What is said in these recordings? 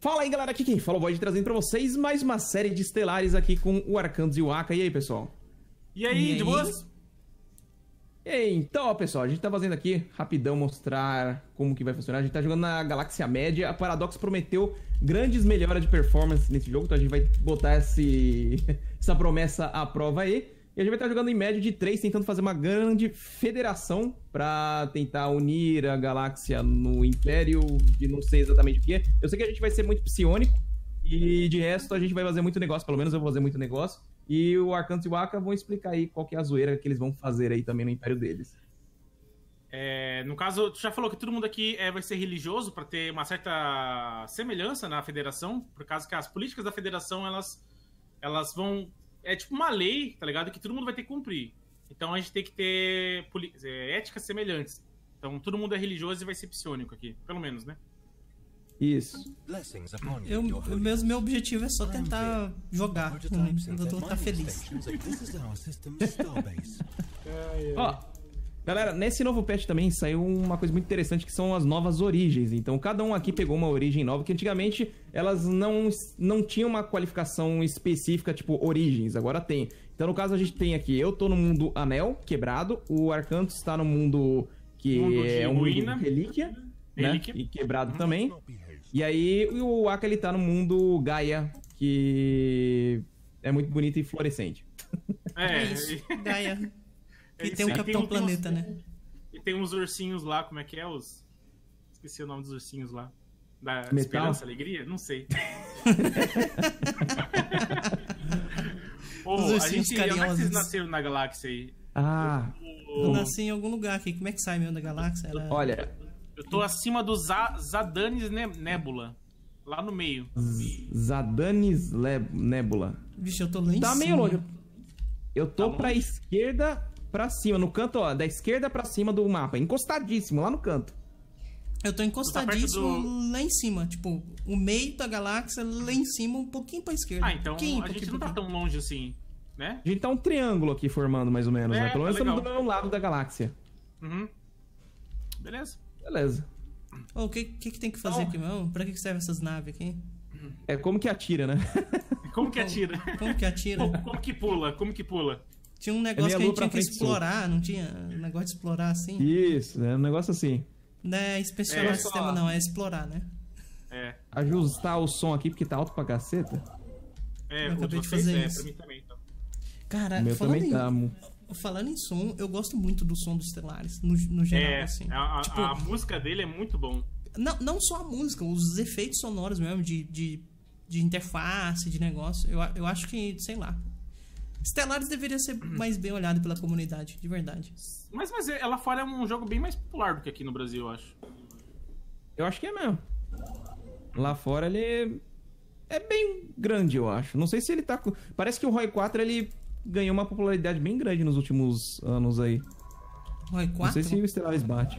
Fala aí, galera, aqui quem fala o Void trazendo pra vocês mais uma série de estelares aqui com o Arcantos e o Aka. E aí, pessoal? E aí, de boas? E aí, então, ó, pessoal, a gente tá fazendo aqui, rapidão, mostrar como que vai funcionar. A gente tá jogando na Galáxia Média. A Paradox prometeu grandes melhoras de performance nesse jogo, então a gente vai botar essa promessa à prova aí. E a gente vai estar jogando em média de 3, tentando fazer uma grande federação pra tentar unir a galáxia no Império, de não sei exatamente o que. Eu sei que a gente vai ser muito psionico, e de resto a gente vai fazer muito negócio, pelo menos eu vou fazer muito negócio. E o Arcantos e o Aka vão explicar aí qual que é a zoeira que eles vão fazer aí também no Império deles. No caso, tu já falou que todo mundo aqui vai ser religioso pra ter uma certa semelhança na federação, por causa que as políticas da federação, elas vão... É tipo uma lei, tá ligado? Que todo mundo vai ter que cumprir. Então a gente tem que ter éticas semelhantes. Então todo mundo é religioso e vai ser psionico aqui. Pelo menos, né? Isso. Meu objetivo é só tentar jogar. Eu tô tá feliz. Ó, galera, nesse novo patch também saiu uma coisa muito interessante, que são as novas origens. Então cada um aqui pegou uma origem nova, que antigamente elas não tinham uma qualificação específica, tipo origens, agora tem. Então no caso a gente tem aqui, eu tô no mundo Anel, quebrado, o Arcantos tá no mundo que é um mundo Relíquia, né? E quebrado também. E aí o Aka, ele tá no mundo Gaia, que é muito bonito e florescente. É isso, Gaia. E tem um Capitão Planeta, né? E tem uns ursinhos lá, como é que é? Esqueci o nome dos ursinhos lá. Da Metal? Esperança, Alegria? Não sei. Os ursinhos carinhosos. Onde é que vocês nasceram na galáxia aí? Eu nasci em algum lugar aqui. Como é que sai meu da galáxia? Olha... Eu tô acima do Zadanis Nebula. Lá no meio. Zadanis Nebula. Vixe, eu tô lá em cima. Tá meio longe. Eu tô pra esquerda, pra cima. No canto, ó. Da esquerda pra cima do mapa. Encostadíssimo, lá no canto. Eu tô encostadíssimo lá em cima. Tipo, o meio da galáxia lá em cima, um pouquinho pra esquerda. Então a gente não tá tão longe assim, né? A gente tá um triângulo aqui formando, mais ou menos, né? Pelo menos tá estamos do mesmo lado da galáxia. Uhum. Beleza. O que tem que fazer aqui, meu? Pra que servem essas naves aqui? É como que atira, né? Como que atira? Como que atira? Como que pula? Como que pula? Tinha um negócio que a gente tinha que explorar, não tinha? Um negócio de explorar assim? Isso, é um negócio assim. Não é inspecionar o sistema, não, é explorar, né? Ajustar o som aqui, porque tá alto pra caceta. Eu acabei de fazer isso. Pra mim também, então. Cara, falando em som, eu gosto muito do som dos Stellaris, no geral, assim. A música dele é muito bom. Não só a música, os efeitos sonoros mesmo, de interface, de negócio. Eu acho que, sei lá, Stellaris deveria ser mais bem olhado pela comunidade, de verdade. Mas lá fora é um jogo bem mais popular do que aqui no Brasil, eu acho. Eu acho que é mesmo. Lá fora ele é bem grande, eu acho. Não sei se ele tá... Parece que o ROI 4, ele... ganhou uma popularidade bem grande nos últimos anos aí. ROI 4? Não sei se o Stellaris bate.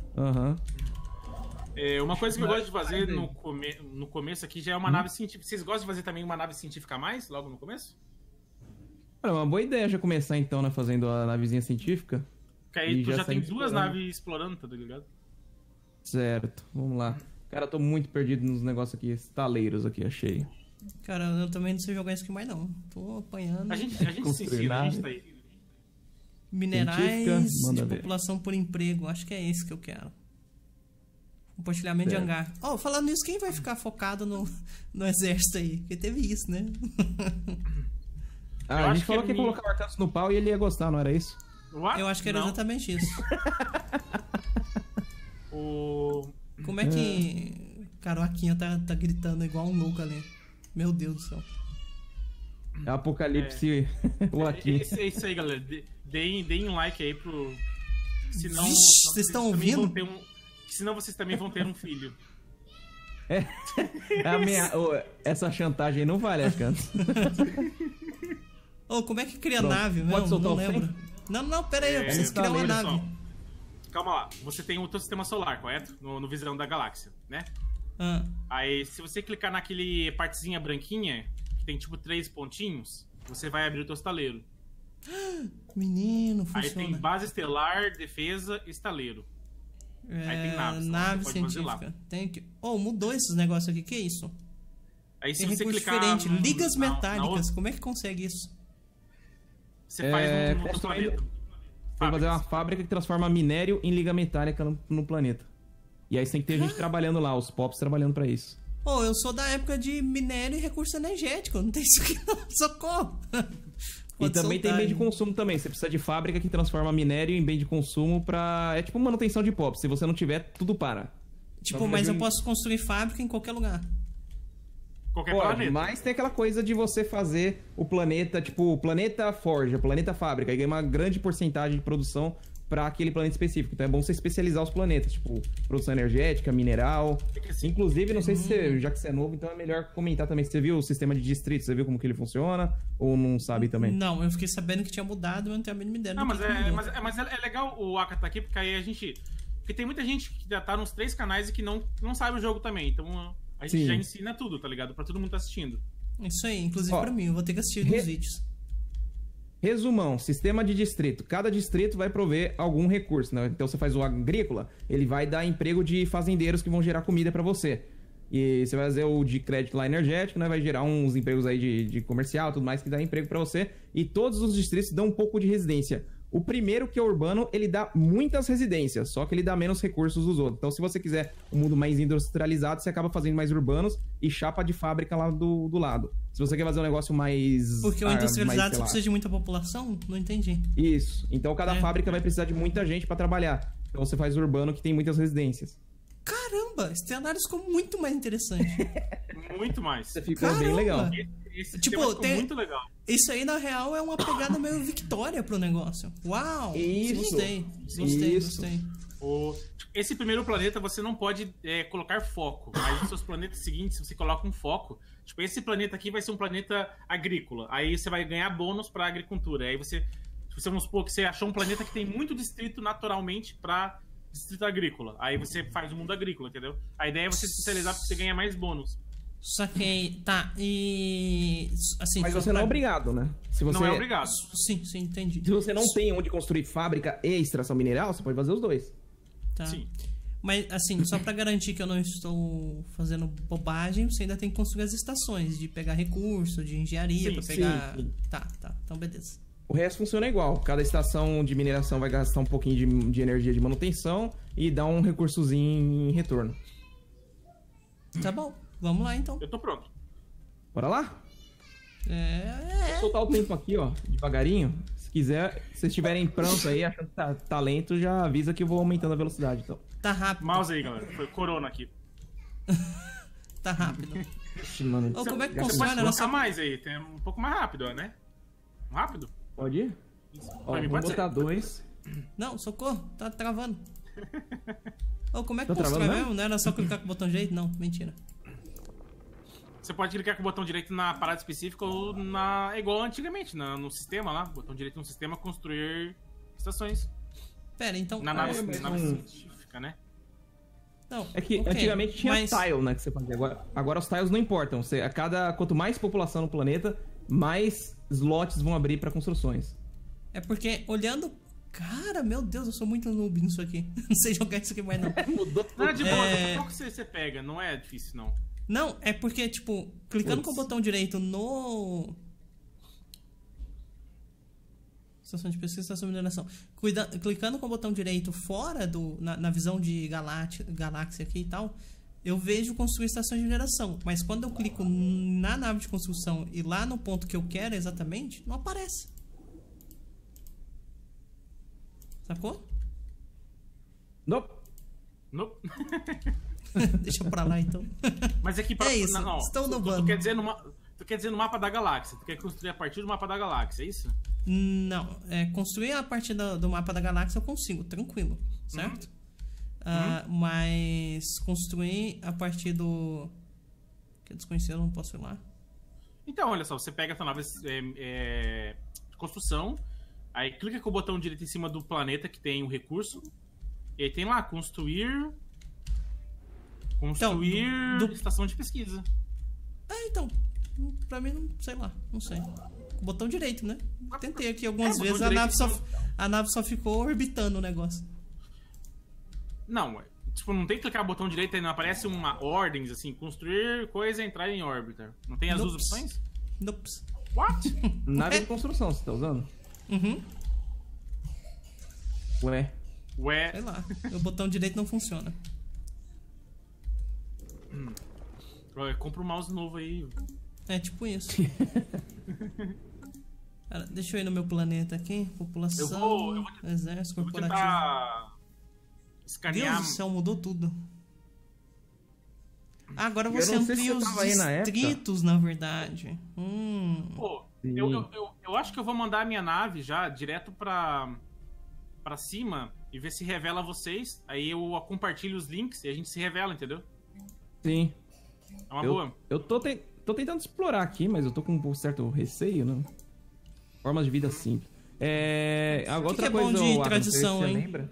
Uma coisa que eu gosto de fazer no começo aqui já é uma nave científica. Vocês gostam de fazer também uma nave científica a mais, logo no começo? É uma boa ideia já começar então, né, fazendo a navezinha científica. Que aí tu já tem duas naves explorando, tá ligado? Certo, vamos lá. Cara, eu tô muito perdido nos negócios aqui, estaleiros aqui, achei. Cara, eu também não sei jogar isso aqui mais não. Tô apanhando. A gente se ensina, a gente tá aí. Minerais de população por emprego. Acho que é esse que eu quero. Compartilhamento de hangar. Falando nisso, quem vai ficar focado no exército aí? Porque teve isso, né? A gente falou que ia colocar o Arcantos no pau e ele ia gostar, não era isso? Eu acho que era exatamente isso. Como é que... Cara, o Aquinha tá gritando igual um louco ali. Meu Deus do céu. É Apocalipse o Aquinha. É isso aí, galera. Deem um like aí pro... Senão, vocês estão ouvindo? Senão vocês também vão ter um filho. Essa chantagem não vale, Arcantos. Como é que cria nave, meu? Pode soltar, não lembro. Não, pera aí, eu preciso criar uma nave. Calma lá, você tem o teu sistema solar, correto? No visão da galáxia, né? Aí, se você clicar naquele partezinha branquinha, que tem tipo 3 pontinhos, você vai abrir o teu estaleiro. Menino, funciona. Aí tem base estelar, defesa, estaleiro. Aí tem naves. Nave científica. Tem que... mudou esses negócios aqui, que é isso? Aí se Tem você recurso clicar diferente. Ligas na metálicas. outra, Como é que consegue isso? você faz no outro construindo- planeta. Tem que fazer uma Fábricas. fábrica que transforma minério em liga metálica no planeta. E aí você tem que ter gente trabalhando lá, os POPs trabalhando pra isso. Pô, eu sou da época de minério e recurso energético. Não tem isso aqui não. Socorro. E Pode também tem soltar, bem de hein? consumo também. Você precisa de fábrica que transforma minério em bem de consumo pra... É tipo manutenção de POP. Se você não tiver, tudo para. Tipo, Então, mas eu um- posso construir fábrica em qualquer lugar. Qualquer Pode, planeta. mas tem aquela coisa de você fazer o planeta, tipo, o planeta forja, planeta fábrica, e ganha uma grande porcentagem de produção pra aquele planeta específico. Então é bom você especializar os planetas, tipo, produção energética, mineral. É que assim, Inclusive, não sei se você, já que você é novo, então é melhor comentar também. Você viu o sistema de distritos? Você viu como que ele funciona? Ou não sabe também? Não, eu fiquei sabendo que tinha mudado, mas não tenho a mínima ideia. Não, do mas que mudou. mas é legal o Aka tá aqui, porque aí a gente... Porque tem muita gente que já tá nos 3 canais e que não sabe o jogo também. Então a gente Sim. já ensina tudo, tá ligado? Pra todo mundo tá assistindo. Isso aí, inclusive Ó, pra mim. Eu vou ter que assistir os vídeos. Resumão, sistema de distrito. Cada distrito vai prover algum recurso, né? Então você faz o agrícola, ele vai dar emprego de fazendeiros que vão gerar comida pra você. E você vai fazer o de crédito lá energético, né? Vai gerar uns empregos aí de comercial, tudo mais que dá emprego pra você. E todos os distritos dão um pouco de residência. O primeiro, que é urbano, ele dá muitas residências, só que ele dá menos recursos dos outros. Então, se você quiser um mundo mais industrializado, você acaba fazendo mais urbanos e chapa de fábrica lá do lado. Se você quer fazer um negócio mais... Porque o mais, industrializado sei você lá, precisa de muita população? Não entendi. isso. Então cada É. fábrica vai precisar de muita gente pra trabalhar. Então você faz urbano que tem muitas residências. Caramba, Stellaris ficou muito mais interessante. Muito mais. Você ficou bem Caramba! legal. Esse Tipo, tema ficou tem- muito legal. Isso aí, na real, é uma pegada meio Victoria pro negócio. Uau! Isso. Gostei. Isso. Esse primeiro planeta você não pode colocar foco, mas nos seus planetas seguintes você coloca um foco. Tipo, esse planeta aqui vai ser um planeta agrícola. Aí você vai ganhar bônus pra agricultura. Aí você vamos supor que você achou um planeta que tem muito distrito naturalmente pra distrito agrícola. Aí você faz o mundo agrícola, entendeu? A ideia é você se especializar pra você ganhar mais bônus. Saquei. Tá, e... Assim, Mas só você não é pra- obrigado, né? Se você, Não é obrigado. Sim, entendi. Se você não tem onde construir fábrica e extração mineral, você pode fazer os dois. Tá. Sim. Mas, assim, só pra garantir que eu não estou fazendo bobagem, você ainda tem que construir as estações, de pegar recurso, de engenharia, Sim, pra pegar... sim. Tá, então beleza. O resto funciona igual. Cada estação de mineração vai gastar um pouquinho de energia de manutenção e dá um recursozinho em retorno. Tá bom, vamos lá então. Eu tô pronto. Bora lá? É. Vou soltar o tempo aqui, ó, devagarinho. Se quiser, se vocês estiverem pronto aí, achando que tá lento, já avisa que eu vou aumentando a velocidade, então. Tá rápido. Mouse aí, galera. Foi corona aqui. Tá rápido. Ixi, mano. Ô, como é que Já Você funciona pode a nossa... colocar mais aí, tem um pouco mais rápido, né? Rápido? Pode ir? Ó, Pra mim vou pode ser. botar 2. Não, socorro, tá travando. Ô, como é que Tá constrói travando mesmo? Não era só clicar com o botão direito? Não, mentira. Você pode clicar com o botão direito na parada específica ou na. Igual antigamente, no sistema lá. Botão direito no sistema, construir estações. Pera, então... Na nave, mas nave não- científica, né? Não, É que ok, antigamente tinha mas- tile, né, que você fazia. Agora os tiles não importam. Quanto mais população no planeta, mais slots vão abrir pra construções. É porque, olhando... Cara, meu Deus, eu sou muito noob nisso aqui. Não sei jogar isso aqui mais, não. Mudou Não, é de boa, É. qual que você pega? Não é difícil, não. Não, é porque, tipo, clicando Putz. com o botão direito no... Estação de pesquisa, estação de mineração. Clicando com o botão direito fora na visão de galáxia aqui e tal, eu vejo construir estações de mineração. Mas quando eu clico na nave de construção e lá no ponto que eu quero exatamente, não aparece. Sacou? Nope. Nope. Deixa pra lá, então. Mas aqui pra. É isso, Não, estou tu nubando. quer dizer tu quer dizer no mapa da galáxia. Tu quer construir a partir do mapa da galáxia, é isso? Não, construir a partir do mapa da galáxia eu consigo, tranquilo, certo? Mas construir a partir do... que é desconhecido, eu não posso ir lá. Então, olha só, você pega a tua nave de construção, aí clica com o botão direito em cima do planeta que tem o recurso, e aí tem lá, construir Então, estação de pesquisa. Então, pra mim, não sei lá, não sei. Botão direito, né? Tentei aqui algumas botão vezes, direito, a nave só ficou orbitando o negócio. Não, Tipo, não tem que clicar o botão direito e não aparece uma ordens, assim, construir coisa e entrar em órbita. Não tem as duas opções? Nope. What? Nave de construção, você tá usando? Uhum. Ué. Ué, Sei lá. O botão direito não funciona. compra um mouse novo aí. É tipo isso. Cara, deixa eu ir no meu planeta aqui. População, Eu vou exército, Eu vou corporativo. tentar escanear. Deus do céu, mudou tudo. Ah, agora Eu você não sei se amplia você os tava aí na época. distritos, na verdade. Pô, Sim. eu acho que eu vou mandar a minha nave já direto pra cima e ver se revela vocês. Aí eu compartilho os links e a gente se revela, entendeu? Sim. É uma boa. Eu tô tentando explorar aqui, mas eu tô com um certo receio, né? Formas de vida simples. Agora que outra é bom coisa, de Adam, tradição, você hein? lembra?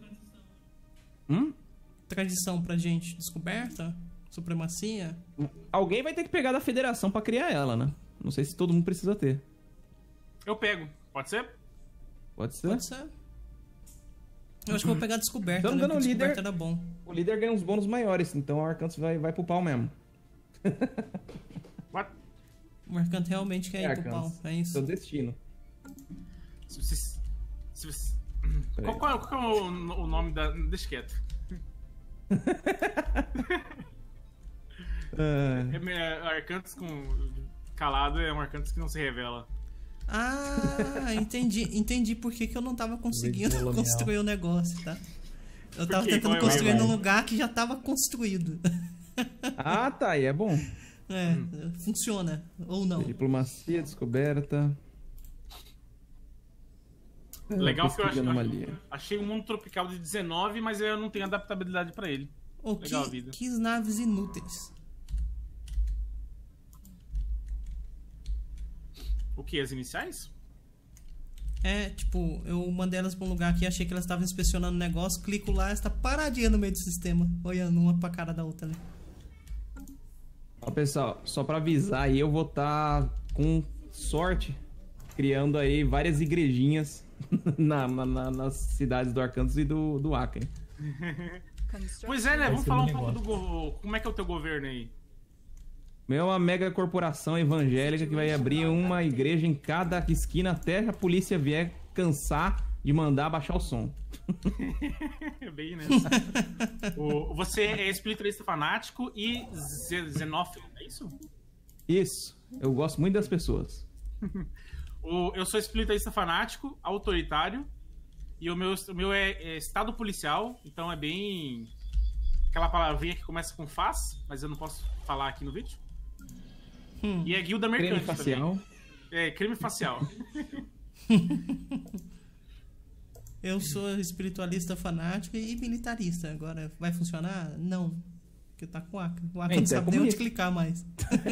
Tradição pra gente. Descoberta? Supremacia? Alguém vai ter que pegar da federação pra criar ela, né? Não sei se todo mundo precisa ter. Eu pego. Pode ser? Pode ser? Pode ser. Eu acho que eu vou pegar descoberta, Então, né? dando Porque o líder- descoberta era bom. O líder ganha uns bônus maiores, então o Arcantus vai pro pau mesmo. What? O Mercante realmente quer ir pro pau. Arcantus. É isso. Seu destino. Se você- Peraí. Qual é o nome da... Deixa quieto. Arcantus com... Calado é um Arcantus que não se revela. Ah, entendi por que eu não tava conseguindo colonial. construir o negócio, tá? Eu tava quê? tentando Qual é o construir erro? num lugar que já tava construído. Ah, tá, aí é bom. Funciona. Ou não. Diplomacia, descoberta. Legal que eu pesquisa anomalia. achei um mundo tropical de 19, mas eu não tenho adaptabilidade pra ele. Oh, Legal a vida. que naves inúteis. O que? As iniciais? Tipo, eu mandei elas pra um lugar aqui, achei que elas estavam inspecionando o negócio, clico lá, está paradinha no meio do sistema, olhando uma pra cara da outra ali. Ó, pessoal, só pra avisar aí, eu vou estar com sorte criando aí várias igrejinhas nas cidades do Arcantus e do Acre. Pois é, né? Vamos ser falar um um pouco do... Como é que é o teu governo aí? Meu, uma mega corporação evangélica que vai abrir uma igreja em cada esquina até a polícia vier cansar de mandar baixar o som. Bem, né? Você é espiritualista fanático e xenófilo, é isso? Isso, eu gosto muito das pessoas. Eu sou espiritualista fanático, autoritário, e o meu é estado policial, então é bem... Aquela palavrinha que começa com faz, mas eu não posso falar aqui no vídeo. E é guilda Creme mercante facial. também. É, crime facial. Eu sou espiritualista fanático e militarista. Agora, vai funcionar? Não. Porque tá com o Acre. O Acre não Então é sabe nem onde comunista. clicar mais.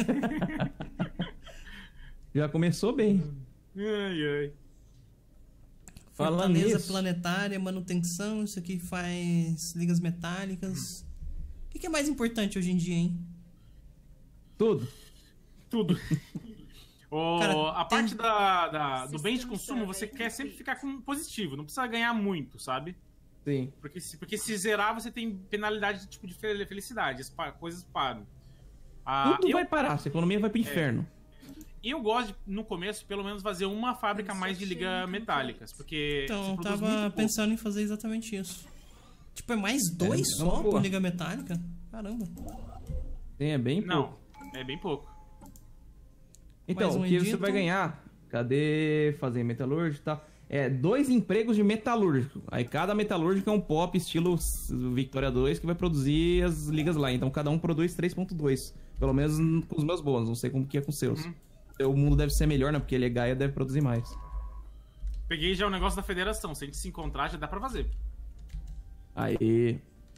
Já começou bem. Ai, ai. Falando Fortaleza nisso, planetária, manutenção, isso aqui faz ligas metálicas. O que é mais importante hoje em dia, hein? tudo. Tudo. Cara, A parte do bem de consumo, você quer sempre ficar com positivo. Não precisa ganhar muito, sabe? Sim. Porque se zerar, você tem penalidade tipo de felicidade. Coisas param. Tudo Eu vai parar, sua economia vai pro inferno. gosto de, no começo, pelo menos, fazer uma fábrica a mais de liga metálicas. Porque Então, você eu produz tava muito pouco. pensando em fazer exatamente isso. Tipo, é mais dois é só uma boa. por liga metálica? Caramba. Sim, é bem Não, pouco. é bem pouco. Então, Mais um o que você edito. vai ganhar? Cadê fazer metalúrgico e tal? 2 empregos de metalúrgico. Aí cada metalúrgico é um pop estilo Victoria 2 que vai produzir as ligas lá. Então cada um produz 3.2. Pelo menos com os meus bônus. Não sei como que é com os seus. O mundo deve ser melhor, né? Porque ele é Gaia, deve produzir mais. Peguei já o negócio da federação. Se a gente se encontrar, já dá pra fazer. Aí.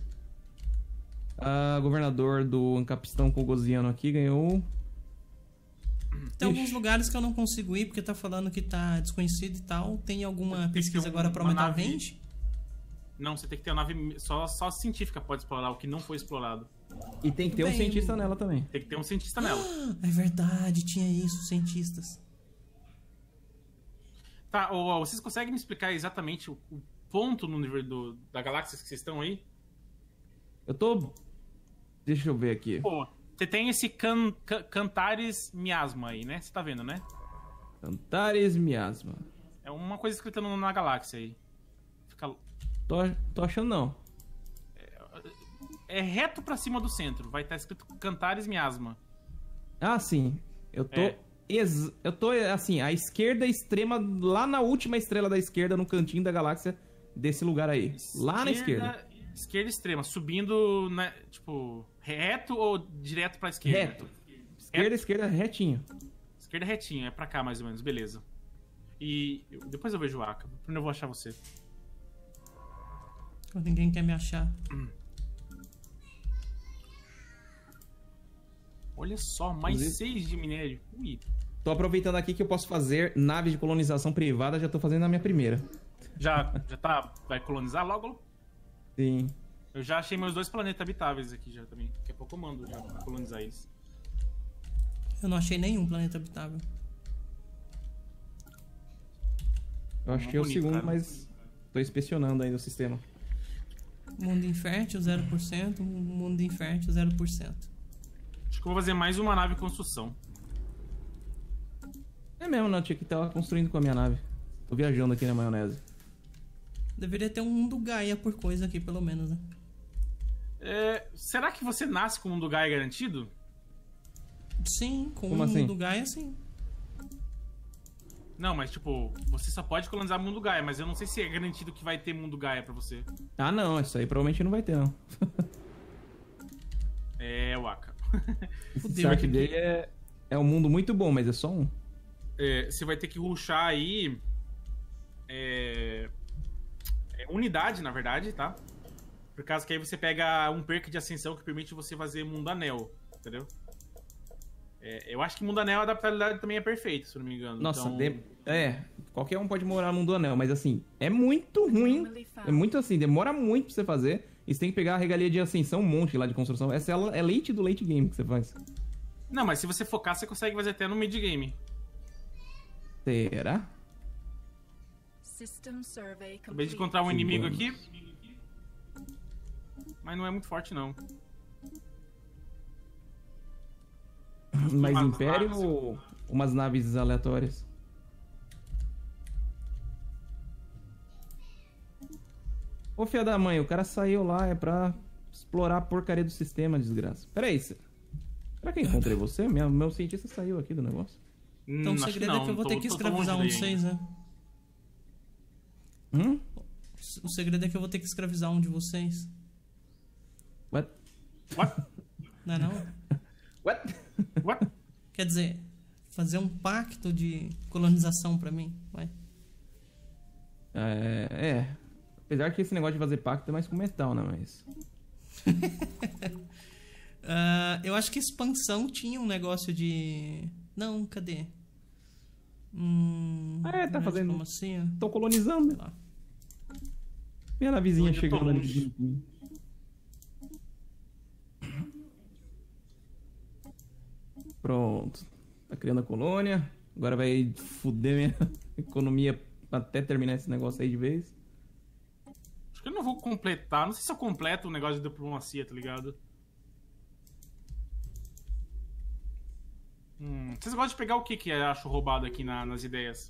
Governador do Ancapistão Cogosiano aqui ganhou. Tem Ixi. alguns lugares que eu não consigo ir porque tá falando que tá desconhecido e tal. Tem alguma Tem que pesquisa ter agora pra uma aumentar a nave. range? Não, você tem que ter uma nave... Só científica pode explorar o que não foi explorado. E tem que ter um Bem, cientista nela também. Tem que ter um cientista nela. É verdade, tinha isso, cientistas. Tá, vocês conseguem me explicar exatamente o ponto no nível da galáxia que vocês estão aí? Eu tô... Deixa eu ver aqui. Pô, você tem esse Cantares Miasma aí, né? Você tá vendo, né? Cantares Miasma. É uma coisa escrita na galáxia aí. Fica... Tô achando não. É reto pra cima do centro. Vai estar escrito Cantares Miasma. Ah, sim. Eu tô, assim, à esquerda extrema, lá na última estrela da esquerda, no cantinho da galáxia desse lugar aí. Lá na esquerda. Esquerda extrema, subindo, né, tipo, reto ou direto pra esquerda? Reto. Esquerda, retinho. Esquerda retinho, é pra cá mais ou menos, beleza. E depois eu vejo o Aka. Primeiro eu vou achar você. Ninguém quer me achar. Olha só, mais 6 de minério. Ui. Tô aproveitando aqui que eu posso fazer naves de colonização privada, já tô fazendo a minha primeira. Já tá... Vai colonizar logo? Sim. Eu já achei meus 2 planetas habitáveis aqui já também. Daqui a pouco eu mando já pra colonizar eles. Eu não achei nenhum planeta habitável. Eu achei o segundo, cara. Mas tô inspecionando ainda o sistema. Mundo infértil, 0%. Mundo infértil, 0%. Acho que eu vou fazer mais uma nave construção. É mesmo, não, tinha que estar construindo com a minha nave. Tô viajando aqui na maionese. Deveria ter um mundo Gaia por coisa aqui, pelo menos, né? Será que você nasce com o mundo Gaia garantido? Sim, com Como o assim? mundo Gaia, sim. Não, mas tipo, você só pode colonizar mundo Gaia, mas eu não sei se é garantido que vai ter mundo Gaia pra você. Ah, não, isso aí provavelmente não vai ter, não. Waka. O start dele é um mundo muito bom, mas é só um. Você vai ter que rushar aí... unidade, na verdade, tá? Por causa que aí você pega um perk de ascensão que permite você fazer mundo anel, entendeu? Eu acho que mundo anel, a adaptabilidade também é perfeita, se eu não me engano. Nossa, então... qualquer um pode morar no mundo anel, mas assim, é muito ruim. É muito assim, demora muito pra você fazer. E você tem que pegar a regalia de ascensão, um monte lá de construção. Essa é late do late game que você faz. Não, mas se você focar, você consegue fazer até no mid game. Será? Acabei de encontrar um inimigo aqui. Mas não é muito forte, não. Mas Império ou umas naves aleatórias? Ô, filha da mãe, o cara saiu lá, é pra explorar a porcaria do sistema, desgraça. Pera aí, será que eu encontrei você? Meu cientista saiu aqui do negócio. Então o segredo é que eu vou ter que escravizar um de vocês, né? O segredo é que eu vou ter que escravizar um de vocês. What? Não é não? What? Quer dizer, fazer um pacto de colonização pra mim, vai. Apesar que esse negócio de fazer pacto é mais com metal, né? Mas... eu acho que expansão tinha um negócio de... Não, cadê? Tá fazendo... Como assim? Tô colonizando. Lá. Minha navezinha chegando ali. Pronto. Tá criando a colônia. Agora vai fuder minha economia até terminar esse negócio aí de vez. Acho que eu não vou completar. Não sei se eu completo o negócio de diplomacia, tá ligado? Vocês gostam de pegar o que eu acho roubado aqui nas ideias?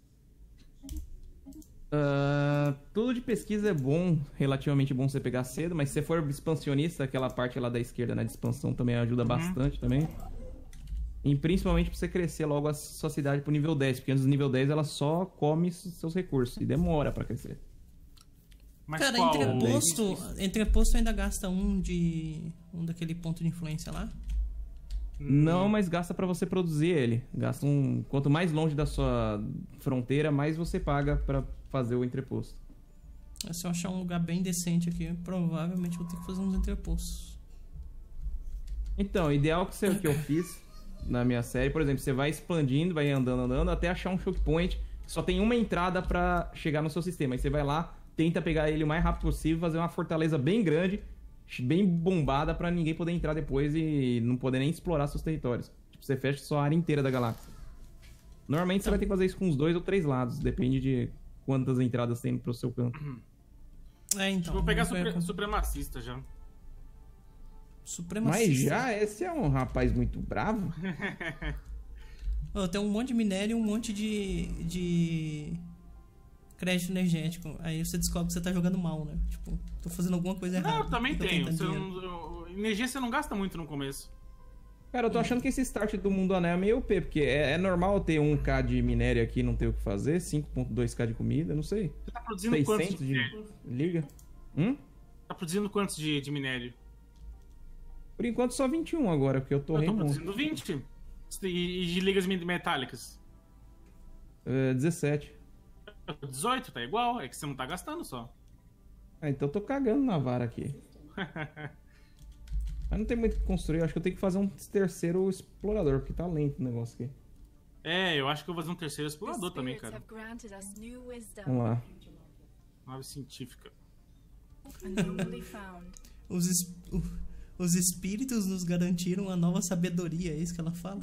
Tudo de pesquisa é bom, relativamente bom você pegar cedo, mas se você for expansionista, aquela parte lá da esquerda, né, de expansão também ajuda bastante também. E principalmente pra você crescer logo a sua cidade pro nível 10, porque antes do nível 10 ela só come seus recursos e demora pra crescer. Mas cara, entreposto ainda gasta um daquele ponto de influência lá? Não, mas gasta pra você produzir ele. Gasta quanto mais longe da sua fronteira, mais você paga pra fazer o entreposto. Se eu achar um lugar bem decente aqui, provavelmente vou ter que fazer uns entrepostos. Então, o ideal que eu fiz na minha série, por exemplo, você vai expandindo, vai andando, até achar um choke point que só tem uma entrada pra chegar no seu sistema. Aí você vai lá, tenta pegar ele o mais rápido possível, fazer uma fortaleza bem grande, bem bombada, pra ninguém poder entrar depois e não poder nem explorar seus territórios. Tipo, você fecha só a área inteira da galáxia. Normalmente você vai ter que fazer isso com uns 2 ou 3 lados, depende de quantas entradas tem pro seu campo. Então. Vou pegar supremacista já. Supremacista. Mas já esse é um rapaz muito bravo. Tem um monte de minério e um monte de crédito energético. Aí você descobre que você tá jogando mal, né? Tipo, tô fazendo alguma coisa errada. Não, eu também tô tenho. tentando Energia você não gasta muito no começo. Cara, eu tô achando que esse start do Mundo Anel é meio OP, porque é normal ter 1k de minério aqui e não ter o que fazer, 5.2k de comida, não sei. Você tá produzindo quantos 600 de minério? Liga. Tá produzindo quantos de minério? Por enquanto só 21 agora, porque eu tô Eu tô remoto. produzindo 20. E de ligas metálicas? 17. 18, tá igual. É que você não tá gastando só. Ah, então eu tô cagando na vara aqui. Mas não tem muito o que construir, eu acho que eu tenho que fazer um terceiro explorador, porque tá lento o negócio aqui. Eu acho que eu vou fazer um terceiro explorador também, cara. Vamos lá. Nave científica. Os espíritos nos garantiram uma nova sabedoria, é isso que ela fala?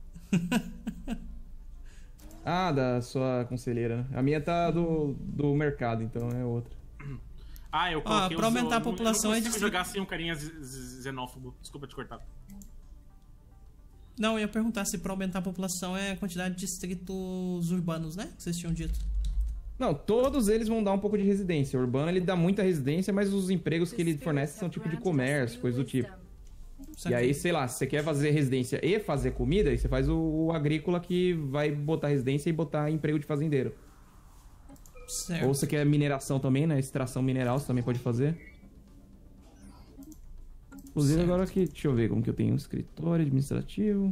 Ah, da sua conselheira. A minha tá do mercado, então é outra. Eu coloquei pra aumentar a população eu não consigo jogar sem um carinha xenófobo. Desculpa te cortar. Não, eu ia perguntar se pra aumentar a população é a quantidade de distritos urbanos, né? Que vocês tinham dito. Não, todos eles vão dar um pouco de residência. O urbano, ele dá muita residência, mas os empregos que ele fornece são tipo de comércio, coisa do tipo. E aí, sei lá, se você quer fazer residência e fazer comida, aí você faz o agrícola que vai botar residência e botar emprego de fazendeiro. Certo. Ou você quer mineração também, né? Extração mineral, você também pode fazer. Inclusive, Certo. agora aqui, deixa eu ver como que eu tenho. Escritório administrativo.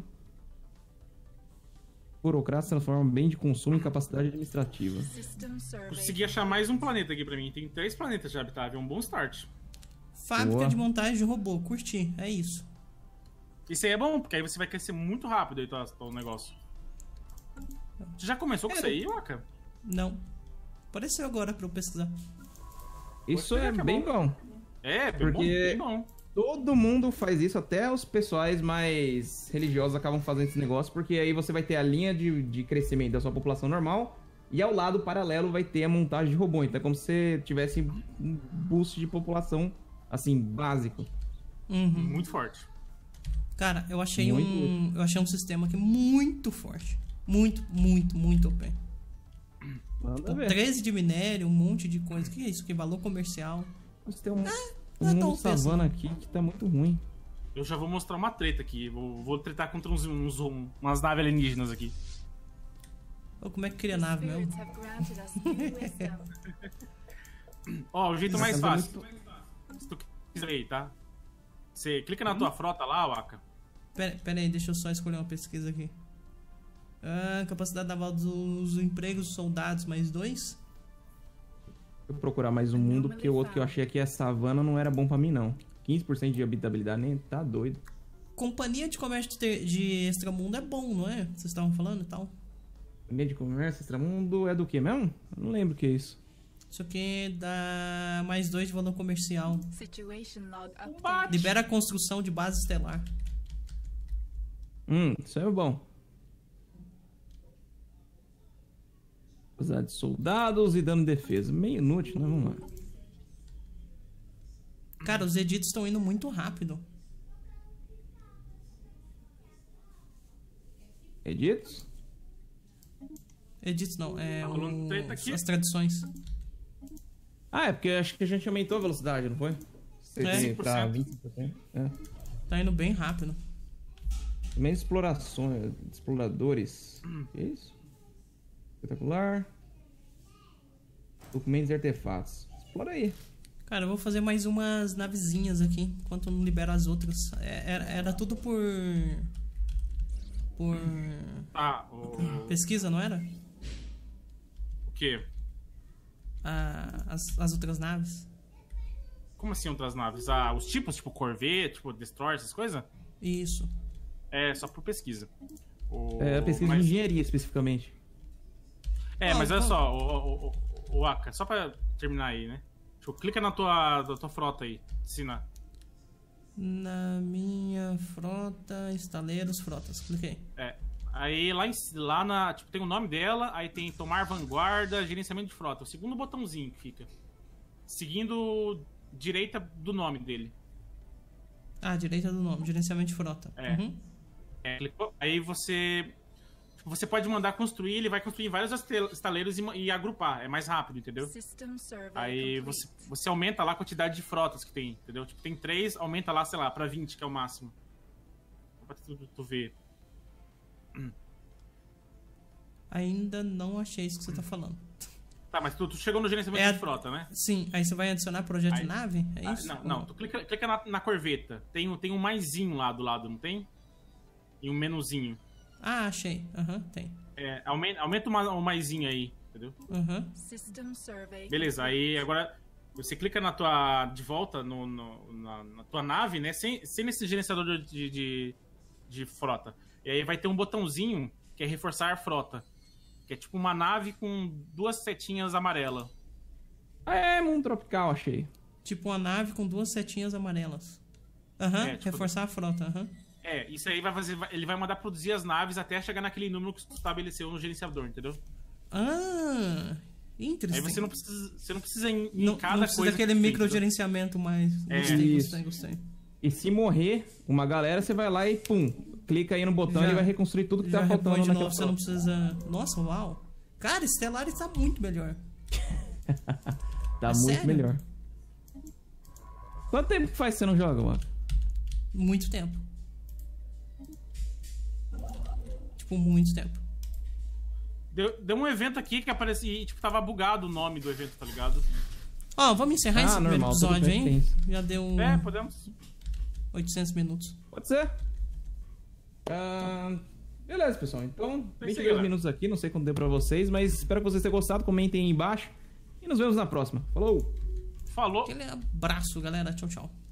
Burocrata transforma bem de consumo em capacidade administrativa. Consegui achar mais um planeta aqui pra mim. Tem 3 planetas já habitáveis. É um bom start. Fábrica Boa. de montagem de robô, curti, é isso. Isso aí é bom, porque aí você vai crescer muito rápido aí o negócio. Você já começou com isso aí, Waka? Não. Apareceu agora pra eu pesquisar. Isso Pode é pegar, que é bem bom. bom. Porque... bem bom. Todo mundo faz isso, até os pessoais mais religiosos acabam fazendo esse negócio, porque aí você vai ter a linha de crescimento da sua população normal e ao lado paralelo vai ter a montagem de robô. Então é como se você tivesse um boost de população, assim, básico. Uhum. Muito forte. Cara, eu achei Muito eu achei um sistema aqui muito forte. Muito, muito, muito OP. Manda Pô, ver. 13 de minério, um monte de coisa. O que é isso? Que valor comercial? Você tem um não é tão mundo OP assim. savana aqui que tá muito ruim. Eu já vou mostrar uma treta aqui. Vou tretar contra umas naves alienígenas aqui. Ou como é que cria nave mesmo? Ó, o jeito mais Isso é fácil. Se tu quiser aí, tá? Você clica na tua frota lá, Waka. Pera aí, deixa eu só escolher uma pesquisa aqui. Capacidade naval dos empregos, soldados, mais 2. Vou procurar mais um mundo, porque o outro que eu achei aqui é savana não era bom pra mim, não. 15% de habitabilidade, nem tá doido. Companhia de comércio de extramundo é bom, não é? Vocês estavam falando e tal. Linha de comércio, extramundo, é do que mesmo? Eu não lembro o que é isso. Isso aqui dá mais 2 de valor comercial. Combate. Libera a construção de base estelar. Isso é bom. Usar de soldados e dano de defesa. Meio inútil, né? Vamos lá. Cara, os edits estão indo muito rápido. Editos? Edits não, rolando treta aqui. as tradições. Ah, é porque acho que a gente aumentou a velocidade, não foi? Pra 20%. É. Tá indo bem rápido. Menos explorações, exploradores. Que isso? Espetacular. Documentos e artefatos. Explora aí. Cara, eu vou fazer mais umas navezinhas aqui, enquanto eu não libero as outras. Era tudo por pesquisa, não era? O quê? As outras naves. Como assim outras naves? Os tipos, tipo Corvette, tipo Destroyer, essas coisas? Isso. É, só por pesquisa. É, pesquisa de engenharia, especificamente. Mas olha só, o Aka, só pra terminar aí, né? Clica na tua frota aí, ensina. Na minha frota, estaleiros, frotas. Cliquei. Aí tipo, tem o nome dela, aí tem tomar vanguarda, gerenciamento de frota. O segundo botãozinho que fica. Seguindo direita do nome dele. Ah, direita do nome, gerenciamento de frota. É. Clicou. Aí você pode mandar construir, ele vai construir em vários estaleiros e agrupar. É mais rápido, entendeu? Aí você aumenta lá a quantidade de frotas que tem, entendeu? Tipo, tem 3, aumenta lá, sei lá, pra 20, que é o máximo. Pra tu ver. Ainda não achei isso que você tá falando. Tá, mas tu chegou no gerenciamento de frota, né? Sim, aí você vai adicionar projeto de nave? É isso? Não, tu clica na corveta. Tem um maisinho lá do lado, não tem? E um menuzinho. Ah, achei. Tem. Aumenta o maisinho aí, entendeu? Beleza, aí agora você clica de volta na tua nave, né? Sem esse gerenciador de frota. E aí vai ter um botãozinho que é reforçar a frota. Que é tipo uma nave com 2 setinhas amarelas. É, mundo tropical, achei. Tipo uma nave com 2 setinhas amarelas. Tipo, reforçar a frota, isso aí ele vai mandar produzir as naves até chegar naquele número que tu estabeleceu no gerenciador, entendeu? Interessante. Aí você não precisa ir em não, cada não precisa coisa. Daquele microgerenciamento mais. Gostei. E se morrer uma galera, você vai lá e pum, clica aí no botão e ele vai reconstruir tudo que tá faltando de naquela novo, você não precisa. Nossa, uau. Cara, Stellaris tá muito melhor. Tá muito sério? melhor. Quanto tempo que faz que você não joga, mano? Muito tempo. Tipo, muito tempo. Deu um evento aqui que aparecia e tipo, tava bugado o nome do evento, tá ligado? Vamos encerrar esse primeiro episódio, hein? Já deu podemos. 800 minutos. Pode ser. Beleza, pessoal. Então, 22 minutos aqui. Não sei quanto deu pra vocês, mas espero que vocês tenham gostado. Comentem aí embaixo. E nos vemos na próxima. Falou! Aquele abraço, galera. Tchau, tchau.